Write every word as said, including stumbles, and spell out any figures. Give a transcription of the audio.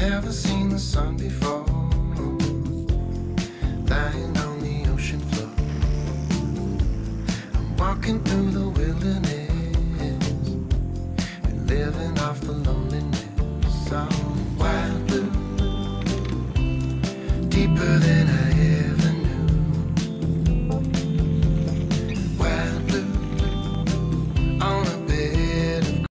never seen the sun before, lying on the ocean floor. I'm walking through the wilderness, been living off the loneliness. I'm